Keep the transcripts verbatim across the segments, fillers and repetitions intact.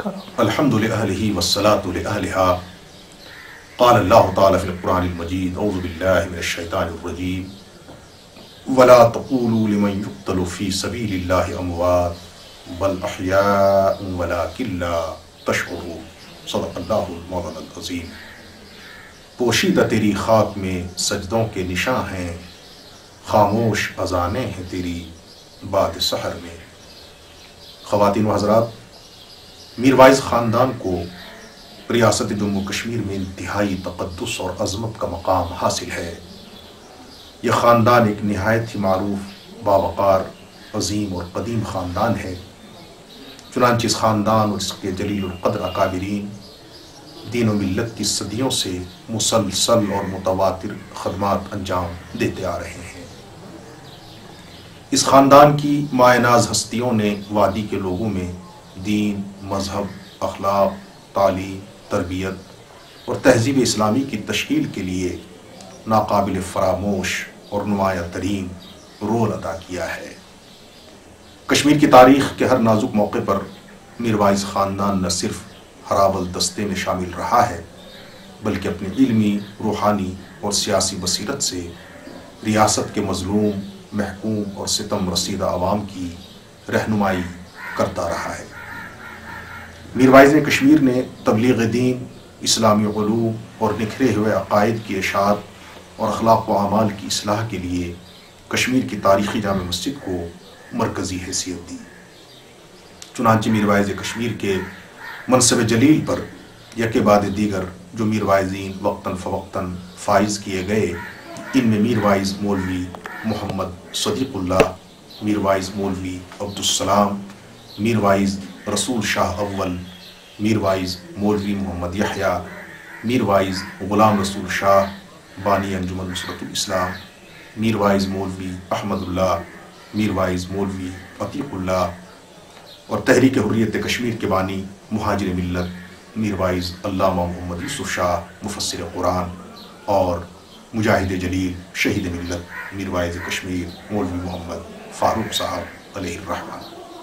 الحمد لأهله والصلاة لأهلها. قال الله تعالى في القرآن المجيد أعوذ بالله من الشيطان الرجيم ولا تقولوا لمن يقتل في سبيل الله أموات بل أحياء ولكن لا تشعرون. صدق اللہ المولانا العظیم. پوشیدہ تیری خاک میں سجدوں کے نشاں ہیں، خاموش اذانیں ہیں تیری بعد سحر میں. خواتین و حضرات، میروائز خاندان کو ریاست جموں کشمیر میں انتہائی تقدس اور عظمت کا مقام حاصل ہے. یہ خاندان ایک نہایت ہی معروف، باوقار، عظیم اور قدیم خاندان ہے. چنانچہ اس خاندان اور اس کے جلیل القدر اکابرین دین و ملت کی صدیوں سے مسلسل اور متواتر خدمات انجام دیتے آ رہے ہیں. اس خاندان کی مایہ ناز ہستیوں نے وادی کے لوگوں میں دین، مذہب، اخلاق، تعلیم، تربیت اور تہذیب اسلامی کی تشکیل کے لیے ناقابل فراموش اور نمایاں ترین رول ادا کیا ہے. کشمیر کی تاریخ کے ہر نازک موقع پر میروائز خاندان نہ صرف ہراول دستے میں شامل رہا ہے بلکہ اپنی علمی، روحانی اور سیاسی بصیرت سے ریاست کے مظلوم، محکوم اور ستم رسیدہ عوام کی رہنمائی کرتا رہا ہے. میروائز کشمیر نے تبلیغ دین، اسلامی علوم اور نکھرے ہوئے عقائد کی اشاعت اور اخلاق و اعمال کی اصلاح کے لیے کشمیر کی تاریخی جامع مسجد کو مرکزی حیثیت دی. چنانچہ میروائز کشمیر کے منصب جلیل پر یکے بعد دیگر جو میروائزین وقتاً فوقتاً فائز کیے گئے، ان میں میروائز مولوی محمد صدیق اللہ، میروائز مولوی عبدالسلام، میروائز رسول شاہ اول، میروائز مولوی محمد یحییٰ، میروائز غلام رسول شاہ بانی انجمن نصرت الاسلام، میروائز مولوی احمد اللہ، میروائز مولوی عتیق اللہ اور تحریک حریت کشمیر کے بانی مہاجر ملت میروائز علامہ محمد یوسف شاہ مفسر قرآن اور مجاہد جلیل شہید ملت میروائز کشمیر مولوی محمد فاروق صاحب علیہ الرحمہ.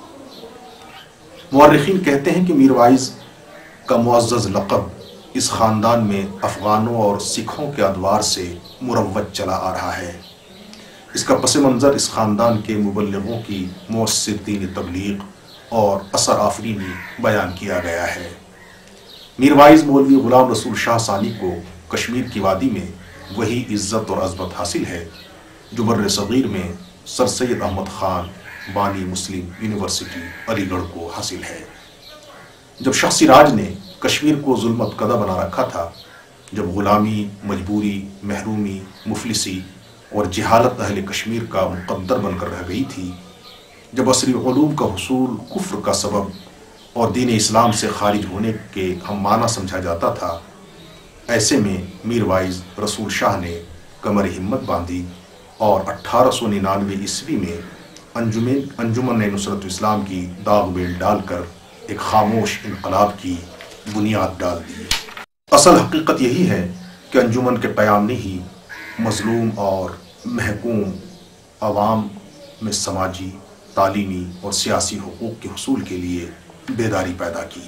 مورخین کہتے ہیں کہ میروائز کا معزز لقب اس خاندان میں افغانوں اور سکھوں کے ادوار سے مروج چلا آ رہا ہے. اس کا پس منظر اس خاندان کے مبلغوں کی مؤثر دین تبلیغ اور اثر آفرینی بیان کیا گیا ہے. میروائز مولوی غلام رسول شاہ ثانی کو کشمیر کی وادی میں وہی عزت اور عظمت حاصل ہے جو بر صغیر میں سر سید احمد خان بانی مسلم یونیورسٹی علی گڑھ کو حاصل ہے. جب شخصی راج نے کشمیر کو ظلمت کدہ بنا رکھا تھا، جب غلامی، مجبوری، محرومی، مفلسی اور جہالت اہل کشمیر کا مقدر بن کر رہ گئی تھی، جب عصری علوم کا حصول کفر کا سبب اور دین اسلام سے خارج ہونے کے ہم معنی سمجھا جاتا تھا، ایسے میں میروائز رسول شاہ نے کمر ہمت باندھی اور اٹھارہ سو ننانوے عیسوی میں انجمن انجمن نصرت اسلام کی داغ بیل ڈال کر ایک خاموش انقلاب کی بنیاد ڈال دی. اصل حقیقت یہی ہے کہ انجمن کے قیام نے ہی مظلوم اور محکوم عوام میں سماجی، تعلیمی اور سیاسی حقوق کے حصول کے لیے بیداری پیدا کی.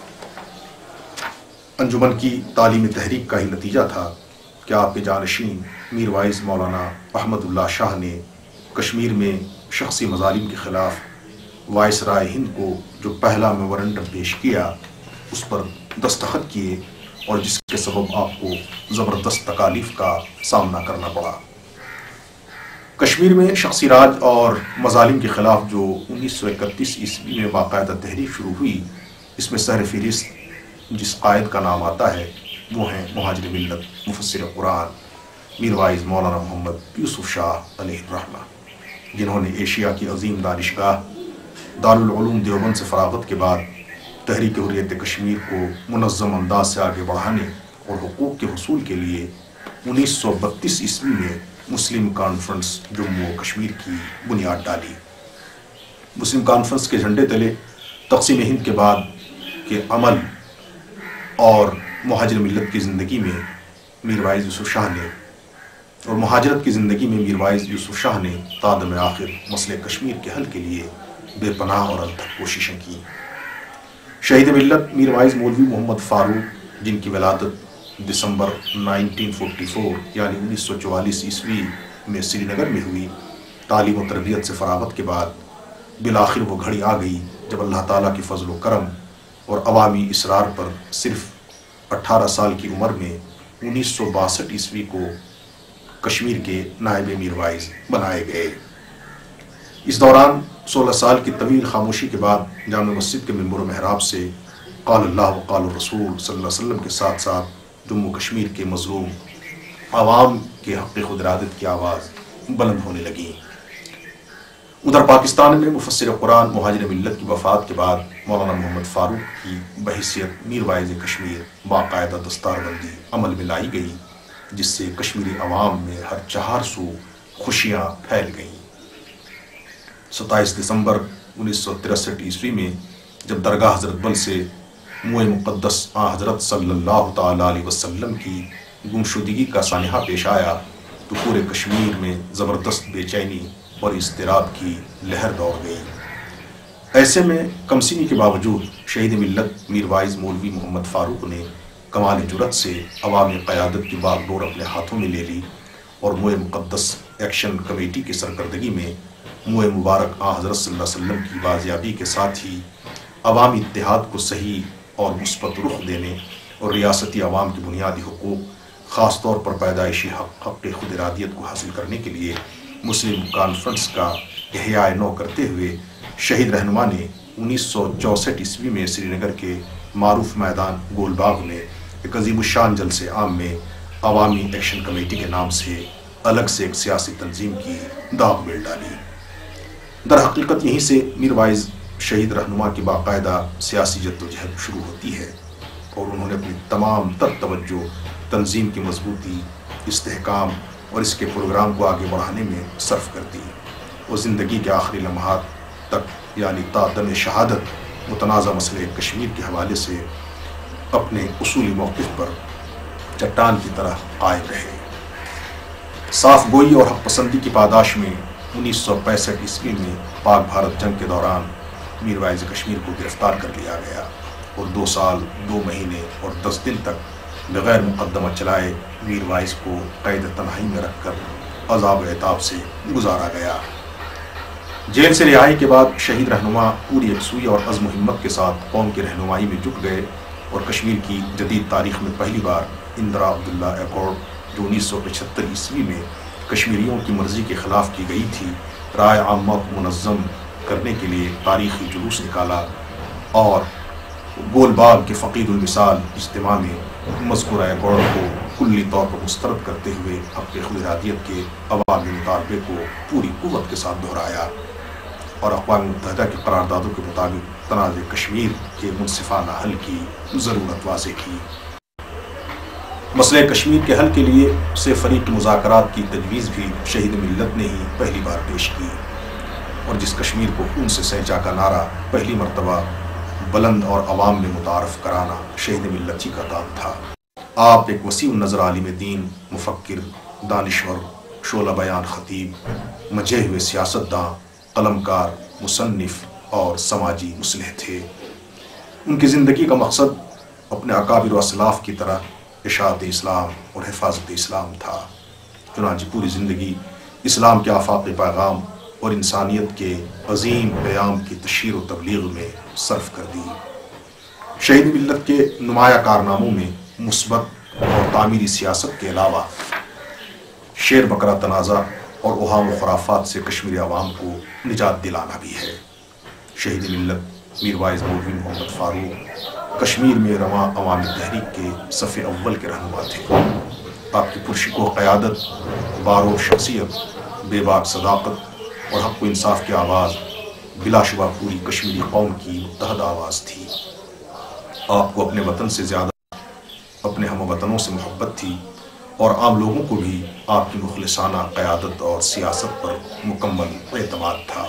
انجمن کی تعلیمی تحریک کا ہی نتیجہ تھا کہ آپ کے جانشین میروائز مولانا احمد اللہ شاہ نے کشمیر میں شخصی مظالم کے خلاف وائس رائے ہند کو جو پہلا میمورنڈم پیش کیا، اس پر دستخط کیے اور جس کے سبب آپ کو زبردست تکالیف کا سامنا کرنا پڑا. کشمیر میں شخصی راج اور مظالم کے خلاف جو انیس سو اکتیس عیسوی میں باقاعدہ تحریک شروع ہوئی، اس میں سر فہرست جس قائد کا نام آتا ہے وہ ہیں مہاجر ملت مفسر قرآن میروائز مولانا محمد یوسف شاہ علیہ الرحمہ، جنہوں نے ایشیا کی عظیم دانشگاہ دارالعلوم دیوبند سے فراغت کے بعد تحریک حریت کشمیر کو منظم انداز سے آگے بڑھانے اور حقوق کے حصول کے لیے انیس سو بتیس عیسوی میں مسلم کانفرنس جموں و کشمیر کی بنیاد ڈالی. مسلم کانفرنس کے جھنڈے تلے تقسیم ہند کے بعد کے عمل اور مہاجر ملت کی زندگی میں میروائز یوسف شاہ نے اور مہاجرت کی زندگی میں میروائز یوسف شاہ نے تادم آخر مسئلہ کشمیر کے حل کے لیے بے پناہ اور انتھک کوششیں کی. شہید ملت میروائز مولوی محمد فاروق، جن کی ولادت دسمبر نائنٹین فورٹی فور یعنی انیس سو چوالیس عیسوی میں سری نگر میں ہوئی، تعلیم و تربیت سے فراغت کے بعد بالآخر وہ گھڑی آ گئی جب اللہ تعالیٰ کی فضل و کرم اور عوامی اصرار پر صرف اٹھارہ سال کی عمر میں انیس سو باسٹھ عیسوی کو کشمیر کے نائب میروائز بنائے گئے۔ اس دوران سولہ سال کی طویل خاموشی کے بعد جامع مسجد کے ممبر و محراب سے قال اللہ و قال الرسول صلی اللہ علیہ وسلم کے ساتھ ساتھ جموں کشمیر کے مظلوم عوام کے حق خود ارادت کی آواز بلند ہونے لگی۔ ادھر پاکستان میں مفسر قرآن مہاجر ملت کی وفات کے بعد مولانا محمد فاروق کی بحیثیت میروائز کشمیر باقاعدہ دستار بندی عمل میں لائی گئی، جس سے کشمیری عوام میں ہر چہار سو خوشیاں پھیل گئیں۔ ستائیس دسمبر انیس سو تریسٹھ عیسوی میں جب درگاہ حضرت بل سے موئے مقدس آن حضرت صلی اللہ تعالیٰ علیہ وسلم کی گمشدگی کا سانحہ پیش آیا تو پورے کشمیر میں زبردست بے چینی اور اضطراب کی لہر دوڑ گئی۔ ایسے میں کمسنی کے باوجود شہید ملت میروائز مولوی محمد فاروق نے کمال جرأت سے عوامی قیادت کی باغ ڈور اپنے ہاتھوں میں لے لی اور موئے مقدس ایکشن کمیٹی کی سرکردگی میں موئے مبارک آن حضرت صلی اللہ علیہ وسلم کی بازیابی کے ساتھ ہی عوامی اتحاد کو صحیح اور مثبت رخ دینے اور ریاستی عوام کی بنیادی حقوق، خاص طور پر پیدائشی حق حق خود ارادیت کو حاصل کرنے کے لیے مسلم کانفرنس کا احیاء نو کرتے ہوئے شہید رہنما نے انیس سو چونسٹھ عیسوی میں سری نگر کے معروف میدان گول باغ میں ایک عظیم الشان جلسے عام میں عوامی ایکشن کمیٹی کے نام سے الگ سے ایک سیاسی تنظیم کی داغ بیل ڈالی۔ در حقیقت یہیں سے میروائز شہید رہنما کی باقاعدہ سیاسی جدوجہد شروع ہوتی ہے اور انہوں نے اپنی تمام تر توجہ تنظیم کی مضبوطی، استحکام اور اس کے پروگرام کو آگے بڑھانے میں صرف کر دی۔ وہ زندگی کے آخری لمحات تک یعنی تا دم شہادت متنازع مسئلے کشمیر کے حوالے سے اپنے اصولی موقف پر چٹان کی طرح قائم رہے۔ صاف گوئی اور حق پسندی کی پاداش میں انیس سو پینسٹھ عیسوی میں پاک بھارت جنگ کے دوران میروائز کشمیر کو گرفتار کر لیا گیا اور دو سال دو مہینے اور دس دن تک بغیر مقدمہ چلائے میروائز کو قید تنہائی میں رکھ کر عذاب و عتاب سے گزارا گیا۔ جیل سے رہائی کے بعد شہید رہنما پوری یکسوئی اور عزم و ہمت کے ساتھ قوم کی رہنمائی میں جٹ گئے اور کشمیر کی جدید تاریخ میں پہلی بار اندرا عبداللہ ایکارڈ جو انیس سو پچہتر عیسوی میں کشمیریوں کی مرضی کے خلاف کی گئی تھی، رائے عامہ کو منظم کرنے کے لیے تاریخی جلوس نکالا اور گول باغ کے فقید المثال اجتماع میں مذکورہ ایکارڈ کو کلی طور پر مسترد کرتے ہوئے حق خود ارادیت کے عوامی مطالبے کو پوری قوت کے ساتھ دہرایا اور اقوام متحدہ کے قراردادوں کے مطابق تنازع کشمیر کے منصفانہ حل کی ضرورت واضح کی۔ مسئلہ کشمیر کے حل کے لیے سے فریق مذاکرات کی تجویز بھی شہید ملت نے ہی پہلی بار پیش کی اور جس کشمیر کو خون سے سینچا کا نعرہ پہلی مرتبہ بلند اور عوام میں متعارف کرانا شہید ملت ہی کا کام تھا۔ آپ ایک وسیع النظر عالم دین، مفکر، دانشور، شعلہ بیان خطیب، مجھے ہوئے سیاستداں، قلمکار، مصنف اور سماجی مصلح تھے۔ ان کی زندگی کا مقصد اپنے اکابر و اسلاف کی طرح اشاعت اسلام اور حفاظت اسلام تھا۔ چنانچہ پوری زندگی اسلام کے آفاقی پیغام اور انسانیت کے عظیم پیام کی تشہیر و تبلیغ میں صرف کر دی۔ شہید ملت کے نمایاں کارناموں میں مثبت اور تعمیری سیاست کے علاوہ شیر بکرا تنازع اور اوہام و خرافات سے کشمیری عوام کو نجات دلانا بھی ہے۔ شہید ملت میروائز مولوی محمد فاروق کشمیر میں رواں عوامی تحریک کے صف اول کے رہنما تھے۔ آپ کی پرشکوہ قیادت، بارور شخصیت، بے باک صداقت اور حق و انصاف کی آواز بلا شبہ پوری کشمیری قوم کی متحد آواز تھی۔ آپ کو اپنے وطن سے زیادہ اپنے ہم وطنوں سے محبت تھی اور عام لوگوں کو بھی آپ کی مخلصانہ قیادت اور سیاست پر مکمل اعتماد تھا۔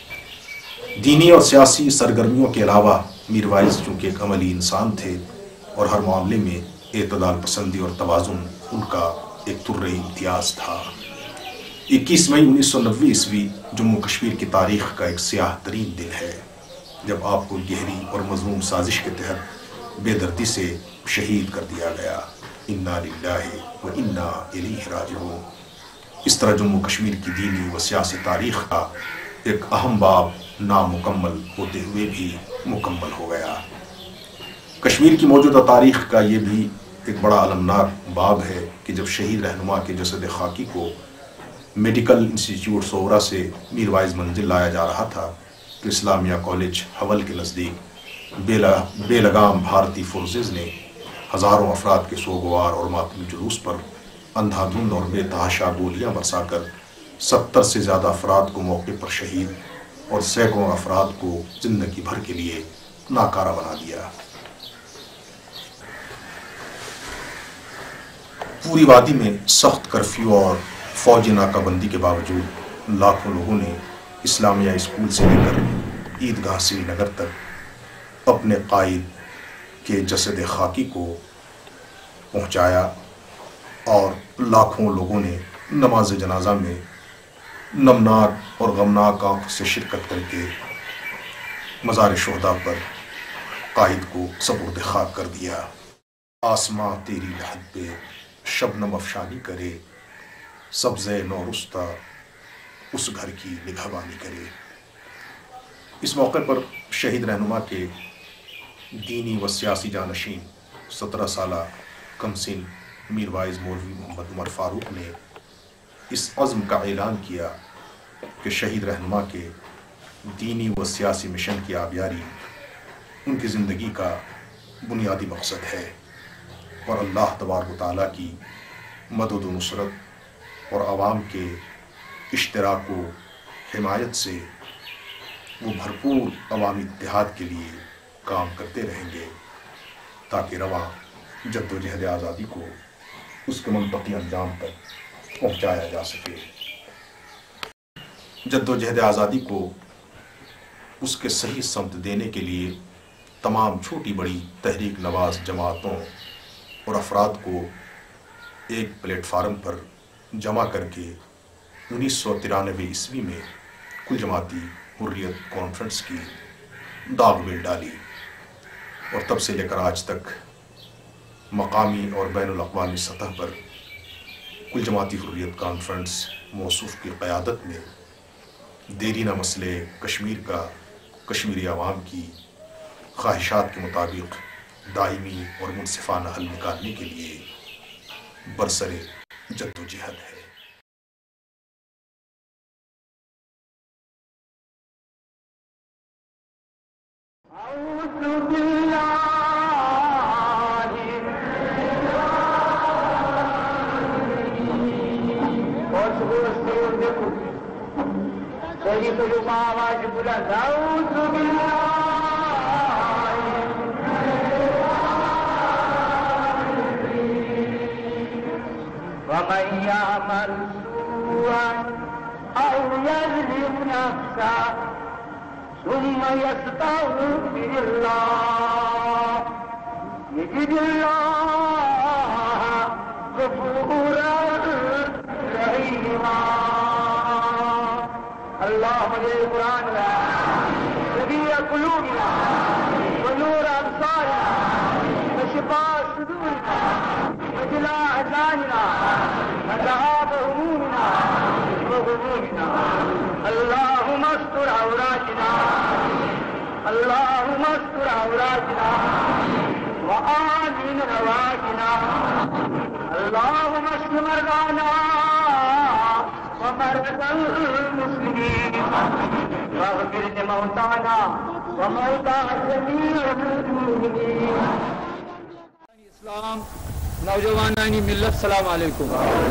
دینی اور سیاسی سرگرمیوں کے علاوہ میروائز چونکہ ایک عملی انسان تھے اور ہر معاملے میں اعتدال پسندی اور توازن ان کا ایک ترہی امتیاز تھا۔ اکیس مئی انیس سو نوے عیسوی جموں کشمیر کی تاریخ کا ایک سیاہ ترین دن ہے۔ جب آپ کو گہری اور مذموم سازش کے تحت بے دردی سے شہید کر دیا گیا۔ انا للہ و انا الیہ راجعون۔ اس طرح جموں کشمیر کی دینی و سیاسی تاریخ کا ایک اہم باب نامکمل ہوتے ہوئے بھی مکمل ہو گیا۔ کشمیر کی موجودہ تاریخ کا یہ بھی ایک بڑا المناک باب ہے کہ جب شہید رہنما کے جسد خاکی کو میڈیکل انسٹیٹیوٹ صورہ سے میروائز منزل لایا جا رہا تھا تو اسلامیہ کالج حول کے نزدیک بے لگام بھارتی فورسز نے ہزاروں افراد کے سوگوار اور ماتمی جلوس پر اندھا دھند اور بے تحاشا گولیاں برسا کر ستر سے زیادہ افراد کو موقع پر شہید اور سینکڑوں افراد کو زندگی بھر کے لیے ناکارہ بنا دیا۔ پوری وادی میں سخت کرفیو اور فوجی ناکہ بندی کے باوجود لاکھوں لوگوں نے اسلامیہ اسکول سے لے کر عیدگاہ سری نگر تک اپنے قائد کے جسد خاکی کو پہنچایا اور لاکھوں لوگوں نے نماز جنازہ میں نمناک اور غمناک آنکھ سے شرکت کر کے مزار شہداء پر قائد کو سپرد خاک کر دیا۔ آسماں تیری لحد پہ شبنم افشانی کرے، سبز نورستہ اس گھر کی نگہبانی کرے۔ اس موقع پر شہید رہنما کے دینی و سیاسی جانشین سترہ سالہ کمسن میروائز مولوی محمد عمر فاروق نے اس عزم کا اعلان کیا کہ شہید رہنما کے دینی و سیاسی مشن کی آبیاری ان کی زندگی کا بنیادی مقصد ہے، اور اللہ تبارک و تعالیٰ کی مدد و نصرت اور عوام کے اشتراک و حمایت سے وہ بھرپور عوامی اتحاد کے لیے کام کرتے رہیں گے تاکہ رواں جد و جہد آزادی کو اس کے منطقی انجام تک پہنچایا جا سکے۔ جد و جہد آزادی کو اس کے صحیح سمت دینے کے لیے تمام چھوٹی بڑی تحریک نواز جماعتوں اور افراد کو ایک پلیٹ فارم پر جمع کر کے انیس سو ترانوے عیسوی میں کل جماعتی حریت کانفرنس کی داغ بیل ڈالی، اور تب سے لے کر آج تک مقامی اور بین الاقوامی سطح پر کل جماعتی حریت کانفرنس موصوف کی قیادت میں دیرینہ مسئلے کشمیر کا کشمیری عوام کی خواہشات کے مطابق دائمی اور منصفانہ حل نکالنے کے لیے برسر جد و جہد ہے۔ ومن يعمل سوءا أو يظلم نفسه ثم يستغفر الله يجد الله غفورا رحيما۔ اللهم اجعل القرآن ربيع قلوبنا ونور أبصارنا وشفاء صدورنا وجلاء أحزاننا وذهاب همومنا وغمومنا۔ اللهم استر عوراتنا اللهم استر عوراتنا وآمن رواتنا۔ اللهم اشف مرضانا ومرضى المسلمين واغفر لموتانا وموتى جميع المؤمنين۔ اسلام نوجوانانی ملت السلام علیکم۔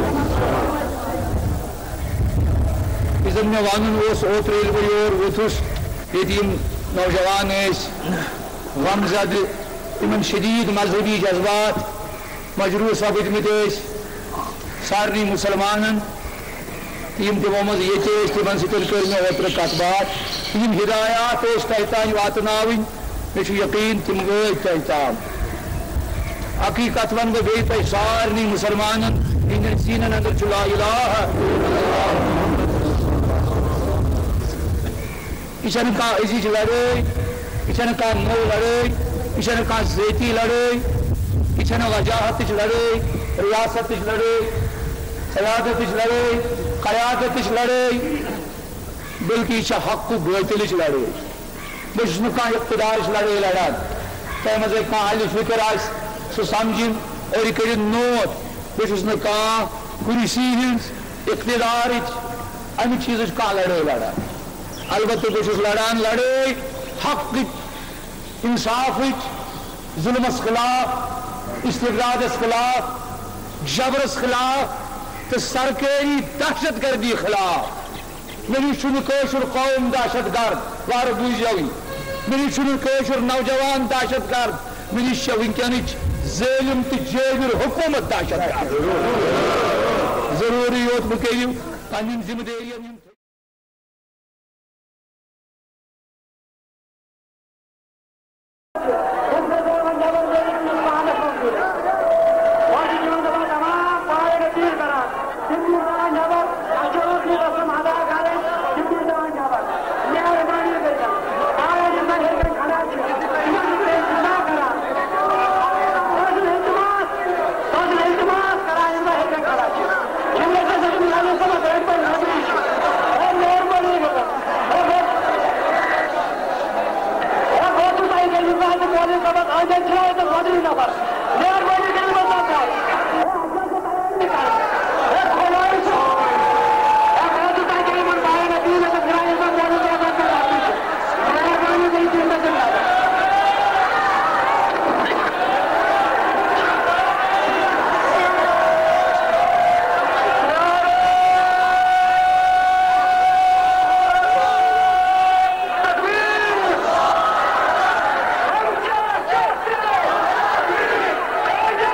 ازم نوانن اس اوتر یور وتھس یتیم نوجوان اس غم زد ان شدید مذہبی جذبات مجروح سپدمت سارنی مسلمانن تم تمو مز یہ تمن ستر کر مے اوتر کت بات یم ہدایات تہ تان واتناون مے یقین تم گئی تہ تام۔ حقیقت ون بہ بیٚیہِ تۄہہِ سارنٕے مُسلمانن ہٕنٛدٮ۪ن سیٖنن اندر چھُ لا الہ یہِ چھنہٕ کانٛہہ أزِچ لڑٲے یہ نو لڑائی، یہ ذاتی لڑائی، یہ وجاہت لڑائی، ریاست لڑائی، سیادت لڑائی، قیادت لڑائی، بلکہ یہ حق کو باطل لڑائی. بہت کھانا اقتدار لڑائی لڑان. تمہیں مزے اہل فکر آس سہ سمجھن اور یہ کر نوٹ. بہت کرسی ہز اقتدار امہ چیز لڑائی لڑان. البتہ بہت لڑان لڑائی حق انصاف ظلمس خلاف، استبدادس خلاف، جبرس خلاف تو سرکاری دہشت گردی خلاف. میری قوشر قوم دہشت گرد وار بوجھوی، میری قوشر نوجوان دہشت گرد، میری ونکینچ ظالم تو جابر حکومت دہشت گرد. ضروری یوت بہ کرو پنن ذمہ داری. Yeah.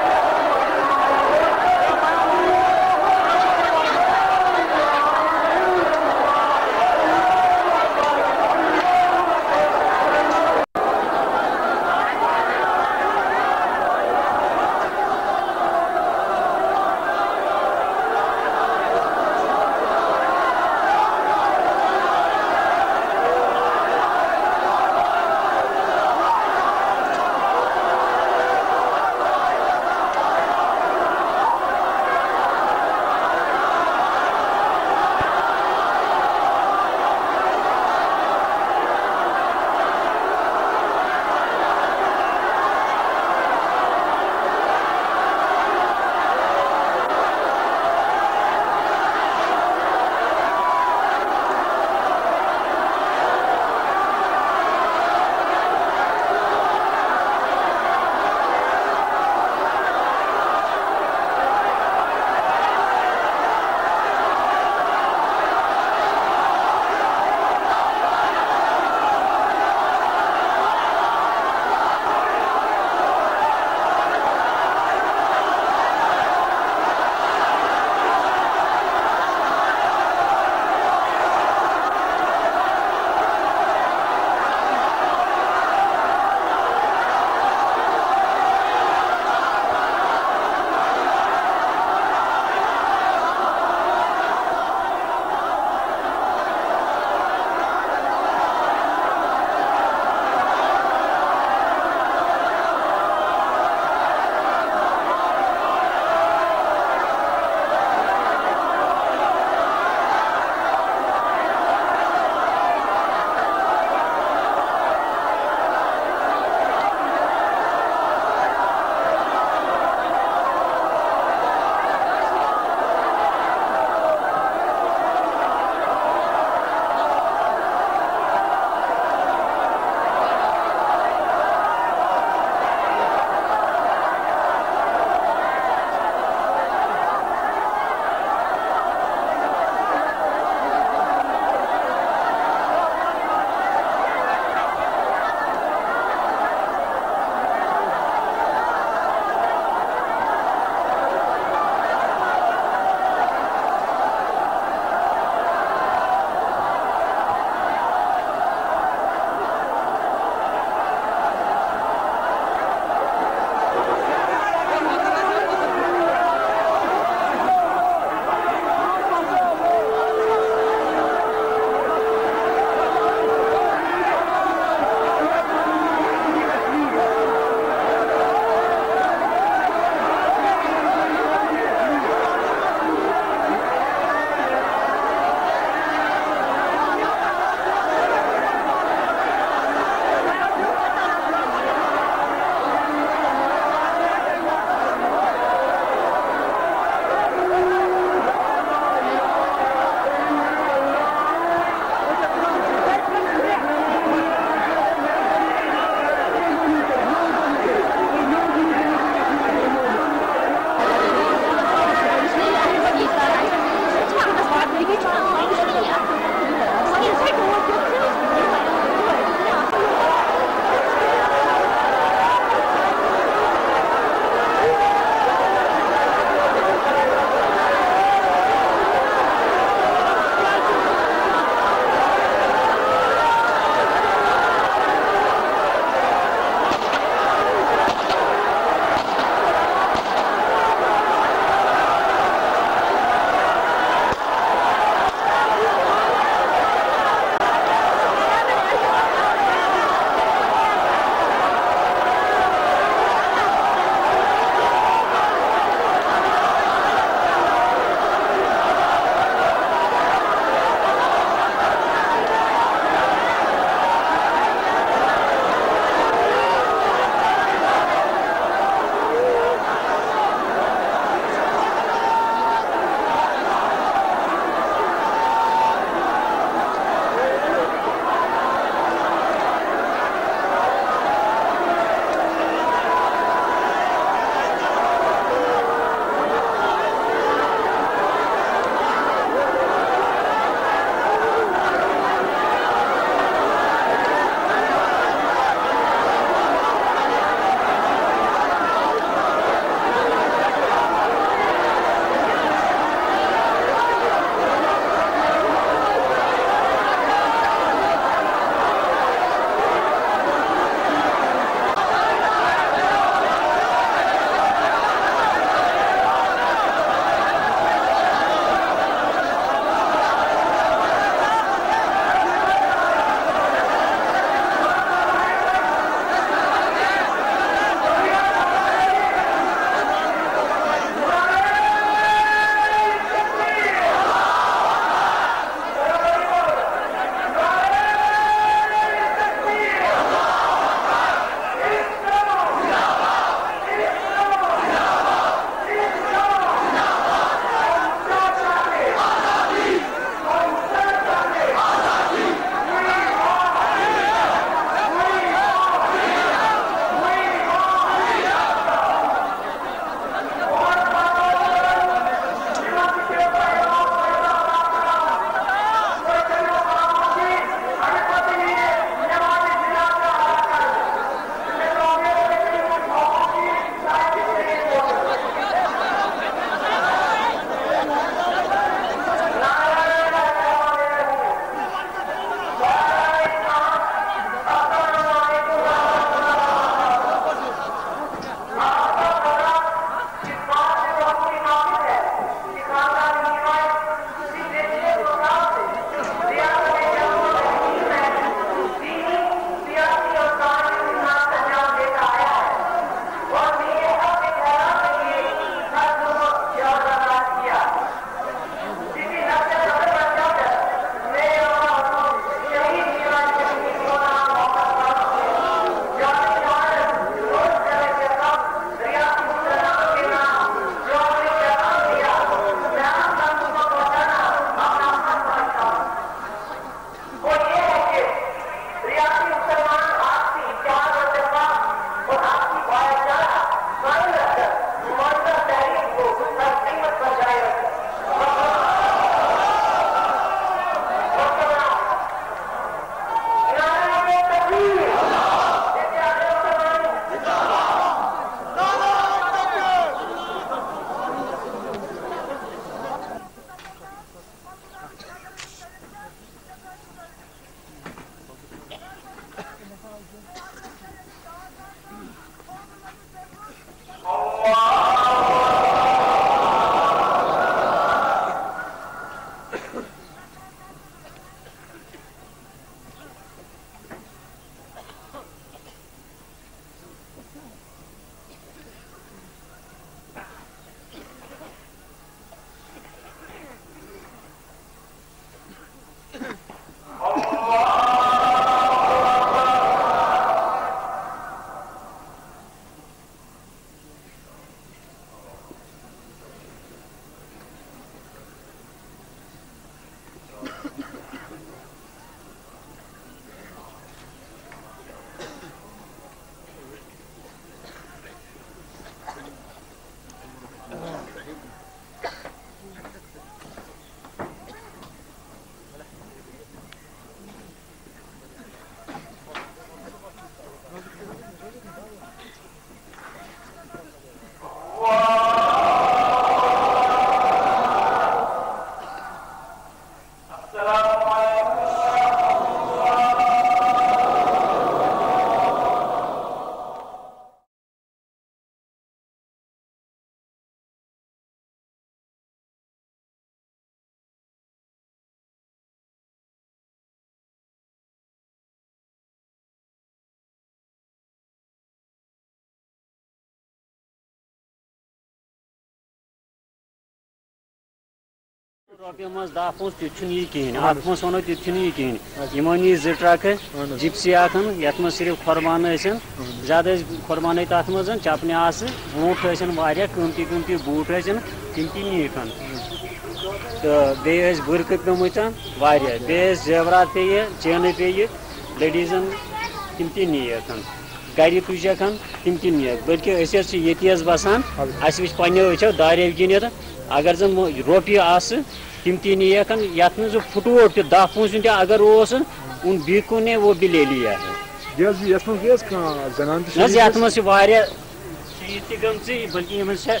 روپیے مز دہ پونس تیت یہ کہین ات مز ونو تیت یہ کہین یمو نی زٕ ٹرک جپسی اکھن یتھ مز صرف قربان ٲسن زیادٕ ٲسۍ قربانے تتھ منٛز چپنہِ آسہٕ بوٗٹھ ٲسن واریاہ قۭمتی قۭمتی بوٗٹھ ٲسن تِم تہِ نِیِکھن تہٕ بیٚیہِ ٲسۍ بُرکہٕ پیٚمٕتۍ واریاہ بیٚیہِ ٲسۍ زیورات پیٚیہِ چینہٕ پیٚیہِ لیڈیٖزن تِم تہِ نِیِکھن گرِ تُجکھن تِم تہِ نِیَکھ بٔلکہِ أسۍ حظ چھِ ییٚتی حظ بسان اَسہِ وٕچھ پنٛنیو أچھو داریو کِنٮ۪تھ اگر زن رۄپیہِ آسہٕ تِم تہِ نِیَکھن یتھ نہٕ سُہ پھُٹووٹ تہِ دہ پونٛسہٕ تہِ اگر اوس اُن بیٖکھو نے وہ بھی لے لیا ہے نہ حظ یتھ منٛز چھِ واریاہ شہیٖد تہِ گٔمژٕ بٔلکہِ یِمن چھےٚ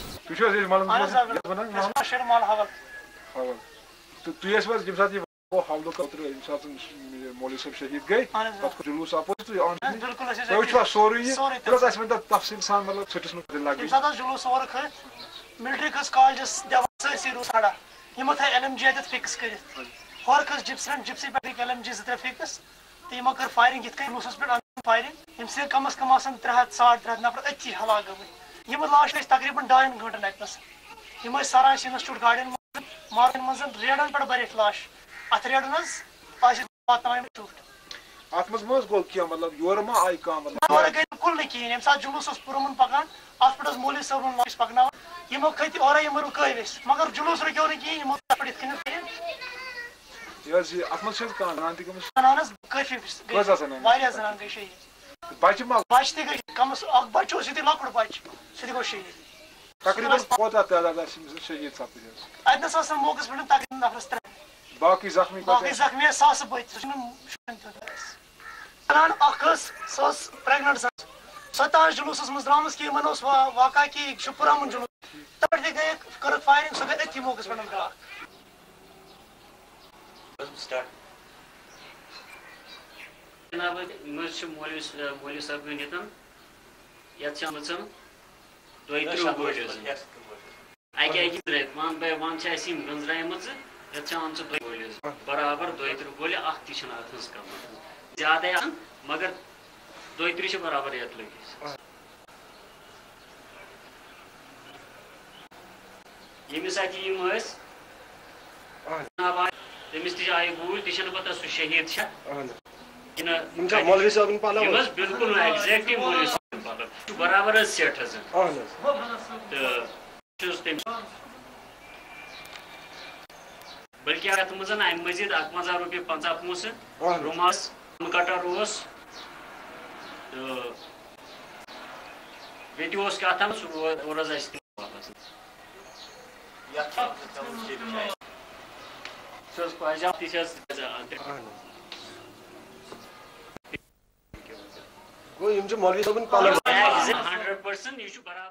مولوی صاحب شہید گئی جلوس آپ سوری تفصیل سان مطلب ژھٹس جلوس اور کھت ملٹری کھس کالجس دِوان سٲرسٕے روٗد کھڑا یِمو تھٲے ایل ایم جی اتٮ۪تھ فِکس کٔرِتھ ہورٕ کھٔژ جِپسن جِپسی پٮ۪ٹھ ایل ایم جی زٕ ترٛےٚ فِکس تہٕ یِمو کٔر فایرِنگ یِتھ کٔنۍ جلوسس پٮ۪ٹھ فایرِنگ ییٚمہِ سۭتۍ کم از کم آسان ترٛےٚ ہتھ ساڑ ترٛےٚ ہتھ نفر أتھی ہلاک گٔمٕتۍ یِم لاش ٲسۍ تقریٖبن ڈاین گٲنٛٹن اتنس یِم ٲسۍ ساران انسٹیوٹ گاڑٮ۪ن منٛز مارکن منٛز ریڈن پٮ۪ٹھ بٔرِتھ لاش اتھ ریڈن حظ آسہِ واتناوان ٹوٗٹ اتھ منٛز ما گوٚو کینٛہہ مطلب یورٕ ما آیہِ کانٛہہ مطلب یورٕ گٔے بِلکُل نہٕ کِہیٖنۍ ییٚمہِ ساتہٕ جلوٗس اوس پُرامُن پکان اتھ پٮ۪ٹھ اوس مولوی صٲبُن لاش پکناوان یِمو کھٔتۍ اورے یِم رُکٲوۍ أسۍ مگر جلوٗس رُکیو نہٕ کِہیٖنۍ یِمو تتھ پٮ۪ٹھ یِتھ کٔنۍ کٔرِتھ یہِ حظ یہِ اتھ منٛز چھِ حظ کانٛہہ زنان تہِ گٔمٕژ زنان حظ کٲفی گٔے واریاہ زنان گٔے شہیٖد بچہِ ما بچہِ تہِ گٔے کم اکھ بچہِ اوس ییٚتہِ لۄکُٹ بچہِ سُہ تہِ گوٚو شہیٖد تقریٖبن کوتاہ تعداد آسہِ یِم شہیٖد سپدۍ حظ اتنس آسان موقعس پٮ۪ٹھ تقریٖبن نفرس ترٛےٚ باقٕے زخمی باقٕے زخمی ٲسۍ ساسہٕ بٔدۍ سُہ چھُنہٕ زنان اکھ ٲس سۄ ٲس پریگننٹ زن سۄ تہِ آسہِ جلوٗسس منٛز درٛامٕژ کہِ یِمن اوس واقعہ کہِ یہِ چھُ پُرامُن جلوٗس تتھ پٮ۪ٹھ تہِ گٔیکھ کٔرٕکھ فایرِنگ سۄ گٔے أتھی موقعس پٮ۪ٹھ ہلاک جناب یِم حظ چھِ مولوی مولوی صٲب گٔنِتھ یتھ چھِ آمٕژ دۄیہِ تٕرٛہ گولہِ حظ اکہِ اکہِ ترٛٲیِتھ وَن باے وَن چھِ اَسہِ یِم گٔنٛزرایمژٕ یتھ چھِ آمژٕ دۄیہِ گولہِ حظ برابر دۄیہِ تٕرٛہ گولہِ اکھ تہِ چھُنہٕ اتھ حظ کم زیادَے آسان مگر دۄیہِ تٕرٛہ چھِ برابر یتھ لٔگِتھ ییٚمِس اَتہِ یِم ٲسۍ جناب آے تٔمِس تہِ آیہِ گوٗلۍ تہِ چھَنہٕ پتہ سُہ شہیٖد چھا کِنہٕ مولوی صٲبن پلو یِم حظ بِلکُل ایگزیکٹلی مولوی صٲبن پلو چھُ برابر حظ سیٹ حظ تہٕ چھُس تٔمِس بٔلکہِ اتھ منٛز امہِ مٔزیٖد اکوَنٛزاہ رۄپیہِ پنٛژاہ پونٛسہٕ روٗماس کٹر اوس تہٕ بیٚیہِ تہِ اوس کیٛاہ تام سُہ اور حظ اَسہِ واپس سُہ حظ پاجاب تہِ چھِ حظ گوٚو یِم چھِ مولوی صٲبن پلو ہنڈریڈ پٔرسنٹ یہِ چھُ برابر